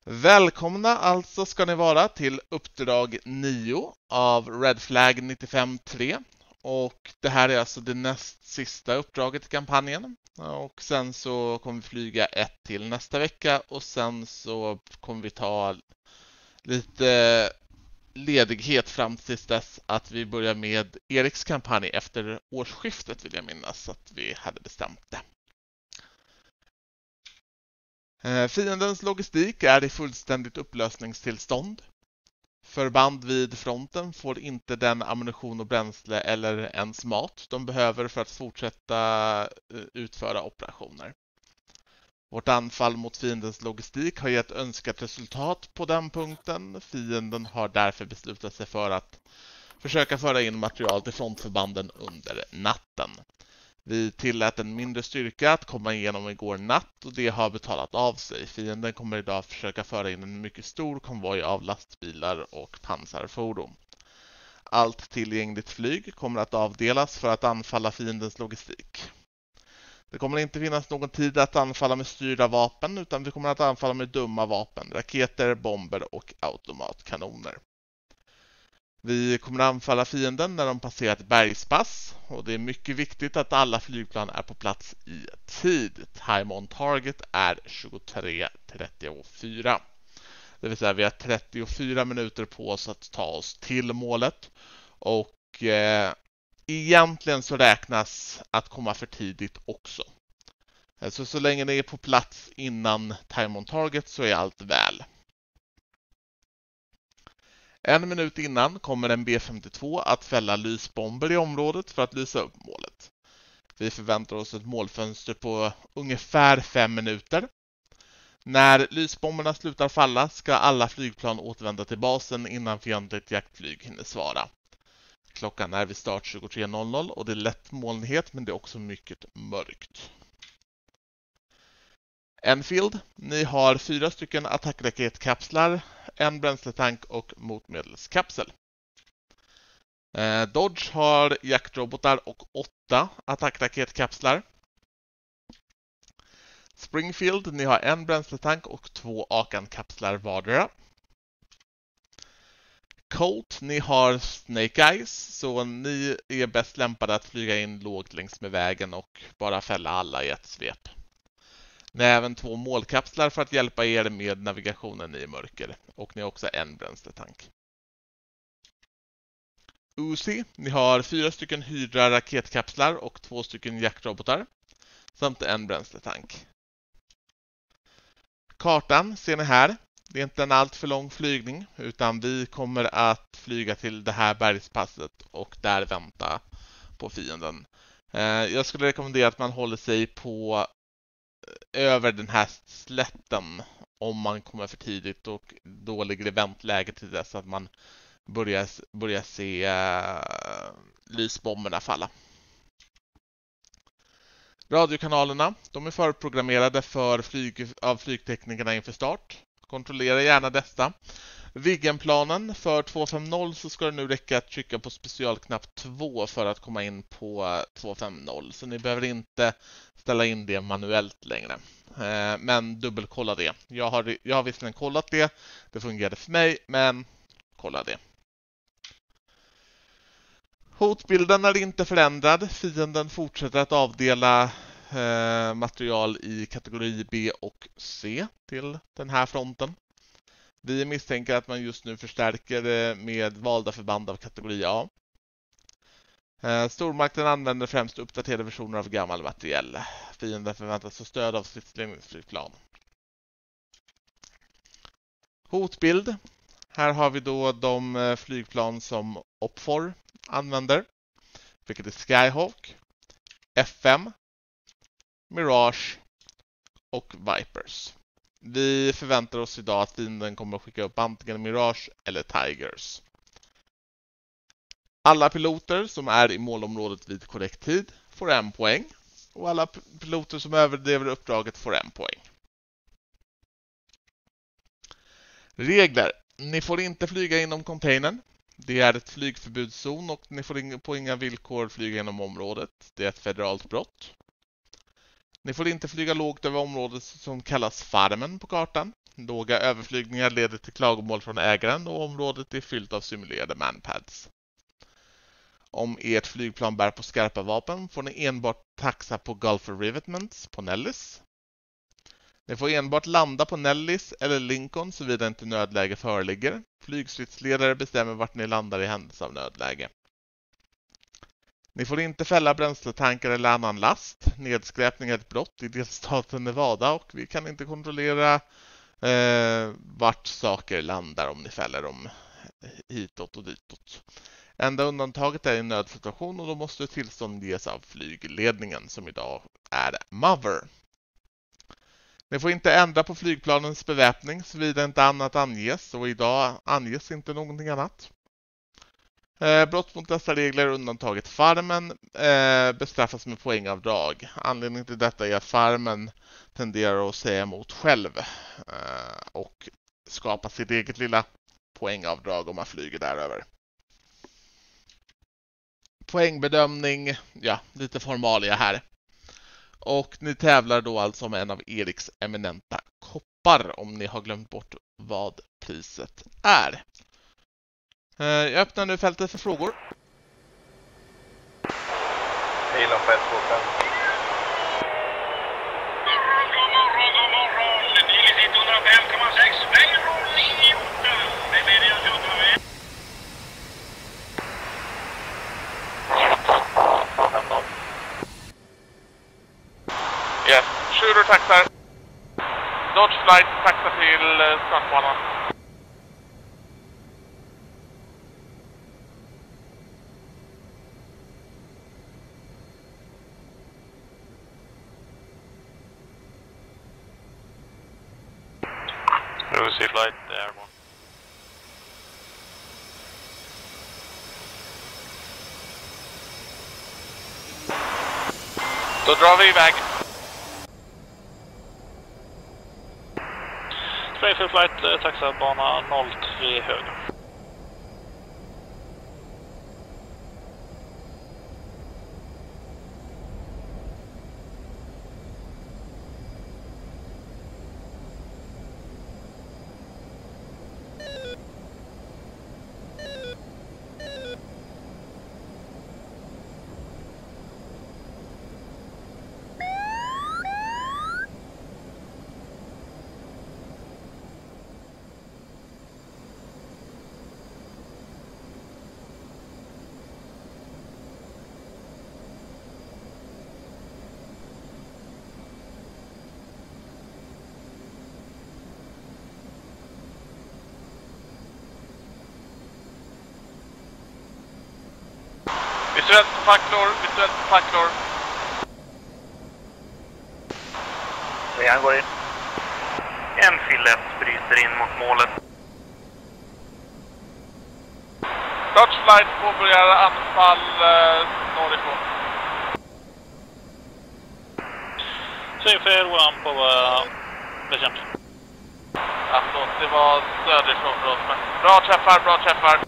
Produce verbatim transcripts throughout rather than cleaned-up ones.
Välkomna alltså ska ni vara till uppdrag nio av Red Flag nittiofem tre. Och det här är alltså det näst sista uppdraget i kampanjen. Och sen så kommer vi flyga ett till nästa vecka och sen så kommer vi ta lite ledighet fram tills dess att vi börjar med Eriks kampanj efter årsskiftet, vill jag minnas att vi hade bestämt det. Fiendens logistik är i fullständigt upplösningstillstånd. Förband vid fronten får inte den ammunition och bränsle eller ens mat de behöver för att fortsätta utföra operationer. Vårt anfall mot fiendens logistik har gett önskat resultat på den punkten. Fienden har därför beslutat sig för att försöka föra in material till frontförbanden under natten. Vi tillät en mindre styrka att komma igenom igår natt och det har betalat av sig. Fienden kommer idag försöka föra in en mycket stor konvoj av lastbilar och pansarfordon. Allt tillgängligt flyg kommer att avdelas för att anfalla fiendens logistik. Det kommer inte finnas någon tid att anfalla med styrda vapen utan vi kommer att anfalla med dumma vapen, raketer, bomber och automatkanoner. Vi kommer att anfalla fienden när de passerat bergspass och det är mycket viktigt att alla flygplan är på plats i tid. Time on target är tjugotre trettiofyra. Det vill säga vi har trettiofyra minuter på oss att ta oss till målet och eh, egentligen så räknas att komma för tidigt också. Så så länge ni är på plats innan time on target så är allt väl. En minut innan kommer en B femtiotvå att fälla lysbomber i området för att lysa upp målet. Vi förväntar oss ett målfönster på ungefär fem minuter. När lysbomberna slutar falla ska alla flygplan återvända till basen innan fientligt jaktflyg hinner svara. Klockan är vid start tjugotre noll noll och det är lätt molnighet men det är också mycket mörkt. Enfield, ni har fyra stycken attackraketkapslar, en bränsletank och motmedelskapsel. Eh, Dodge har jaktrobotar och åtta attackraketkapslar. Springfield, ni har en bränsletank och två Akan-kapslar vardera. Colt, ni har Snake Eyes, så ni är bäst lämpade att flyga in lågt längs med vägen och bara fälla alla i ett svep. Ni har även två målkapslar för att hjälpa er med navigationen i mörker. Och ni har också en bränsletank. Uzi, ni har fyra stycken Hydra raketkapslar och två stycken jaktrobotar. Samt en bränsletank. Kartan ser ni här. Det är inte en allt för lång flygning utan vi kommer att flyga till det här bergspasset och där vänta på fienden. Jag skulle rekommendera att man håller sig på över den här slätten om man kommer för tidigt och då ligger det väntläge till dess att man börjar, börjar se uh, lysbomberna falla. Radiokanalerna, de är förprogrammerade för flyg, av flygteknikerna inför start. Kontrollera gärna dessa. Viggenplanen för tvåhundrafemtio så ska det nu räcka att trycka på specialknapp två för att komma in på tvåhundrafemtio. Så ni behöver inte ställa in det manuellt längre. Men dubbelkolla det. Jag har, jag har visserligen kollat det. Det fungerade för mig, men kolla det. Hotbilden är inte förändrad. Fienden fortsätter att avdela eh, material i kategori B och C till den här fronten. Vi misstänker att man just nu förstärker med valda förband av kategori A. Stormakten använder främst uppdaterade versioner av gammal materiell. Fienden förväntas få stöd av stridsledningsflygplan. Hotbild. Här har vi då de flygplan som O P F O R använder. Vilket är Skyhawk, F fem, Mirage och Vipers. Vi förväntar oss idag att fienden kommer att skicka upp antingen Mirage eller Tigers. Alla piloter som är i målområdet vid korrekt tid får en poäng. Och alla piloter som överlever uppdraget får en poäng. Regler. Ni får inte flyga inom containern. Det är ett flygförbudszon och ni får på inga villkor flyga inom området. Det är ett federalt brott. Ni får inte flyga lågt över området som kallas farmen på kartan. Låga överflygningar leder till klagomål från ägaren och området är fyllt av simulerade manpads. Om ert flygplan bär på skarpa vapen får ni enbart taxa på Gulfer Rivetments på Nellis. Ni får enbart landa på Nellis eller Lincoln såvida inte nödläge föreligger. Flygstridsledare bestämmer vart ni landar i händelse av nödläge. Ni får inte fälla bränsletankar eller annan last. Nedskräpning är ett brott i delstaten Nevada och vi kan inte kontrollera eh, vart saker landar om ni fäller dem hitåt och ditåt. Enda undantaget är en nödsituation och då måste tillstånd ges av flygledningen som idag är Mother. Ni får inte ändra på flygplanens beväpning såvida inte annat anges och idag anges inte någonting annat. Eh, brott mot dessa regler undantaget farmen eh, bestraffas med poängavdrag. Anledningen till detta är att farmen tenderar att säga emot själv eh, och skapa sitt eget lilla poängavdrag om man flyger däröver. Poängbedömning, ja, lite formalia här. Och ni tävlar då alltså med en av Eriks eminenta koppar om ni har glömt bort vad priset är. Jag öppnar nu fältet för frågor. Elon fält två fem. Yes, shooter taxar. Dodge flight taxar till startbanan. Lucy flight airborne. Då drar vi iväg. Springfield flight taxa bana noll tre höger. Visuellt på facklor, visuellt på facklor. Trean går in. En fillet bryter in mot målet. Dodge flight påbörjar anfall eh, norrifrån. Springfield one på uh, bekämp. Ja, förlåt, det var söderifrån för oss. Men bra träffar, bra träffar.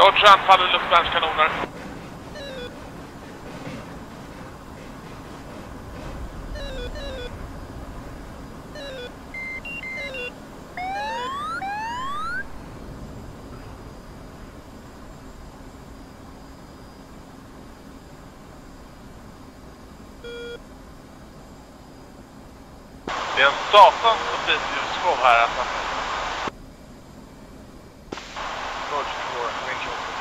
Dodge anfaller luftvärnskanoner. Det är en satans så fint ljusshow här alltså. Dodge två, Winchester.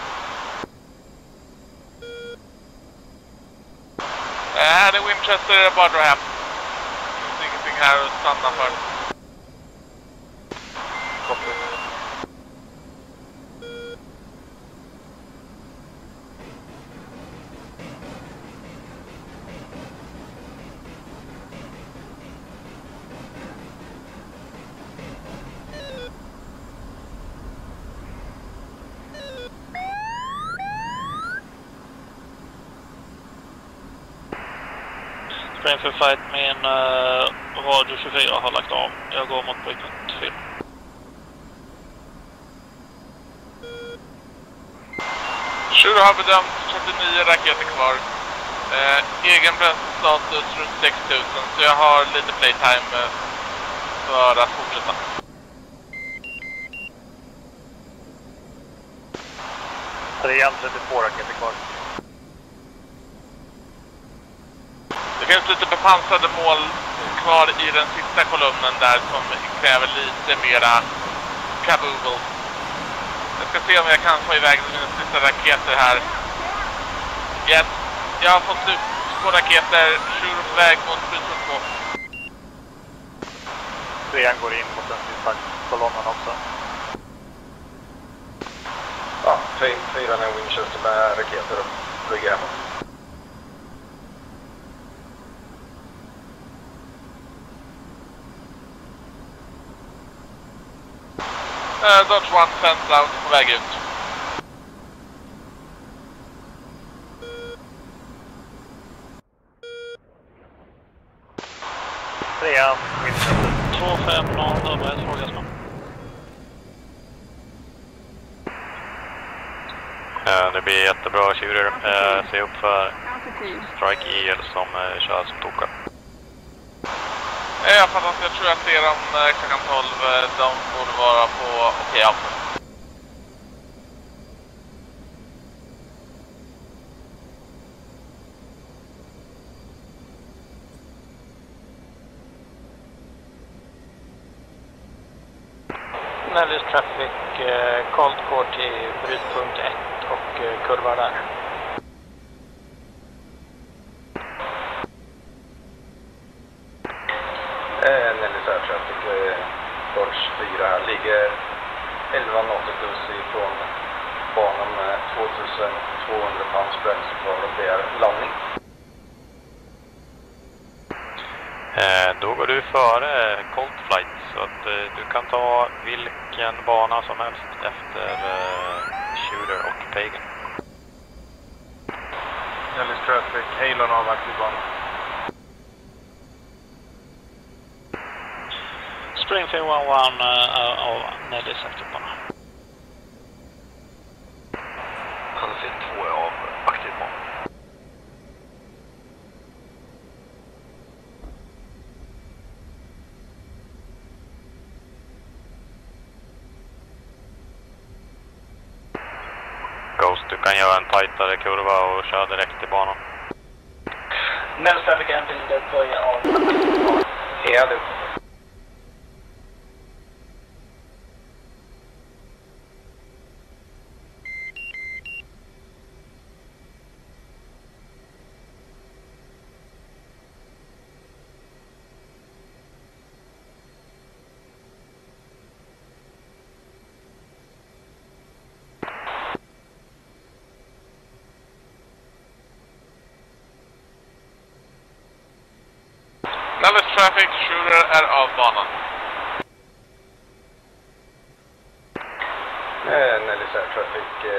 Äh, här är Winchester, är det bara dra hem. Det finns ingenting här att stanna för. Copy. Spring for fight, min uh, radio tjugofyra har lagt av. Jag går mot brytpunkt fyra. Shooter har bedömt trettionio raketer kvar. Eh, egen bränslestatus runt sex tusen, så jag har lite playtime eh, för att fortsätta. Trean trettiotvå raketer kvar. Det finns lite bepansrade mål kvar i den sista kolumnen där som kräver lite mera kaboodle. Jag ska se om jag kan få iväg mina sista raketer här. Yes, jag har fått ut två raketer, Shooter på väg mot brytpunkt två. Trean går in mot den sista kolonnen också. Ja, fyran är Winchester med raketer och flyger hemåt. Uh, Dodge one sent out på väg ut. Trean, Winchester. två fem noll, förberedd, fråga snart. Uh, det blir jättebra tjurer. Uh, se upp för Strike Eagle som uh, kör som tokar. Jag fattar att jag tror jag ser dem eh, klockan tolv. De borde vara på okej okay, avstånd. Nellis Traffic, eh, Cold går till brytpunkt ett och eh, kurvar där. Eh, Nellis Air Traffic, eh, Dodge fyra här, ligger elva nautitus ifrån banan med tvåtusen tvåhundra pounds bränsle kvar och det är landning. Uh, då går du före Cold Flight så att uh, du kan ta vilken bana som helst efter uh, Shooter och Pagan. Nellis Traffic, Halon av aktiv bana. Springfield one one uh, av Nellis aktiv bana. Hansi två av aktiv bana. Ghost, du kan göra en tajtare kurva och köra direkt i banan. Nellis Traffic Engine deploy av aktiv bana. Ja, du. Nellis Traffic, Shooter är av banan. Eh, Nellis Air Traffic,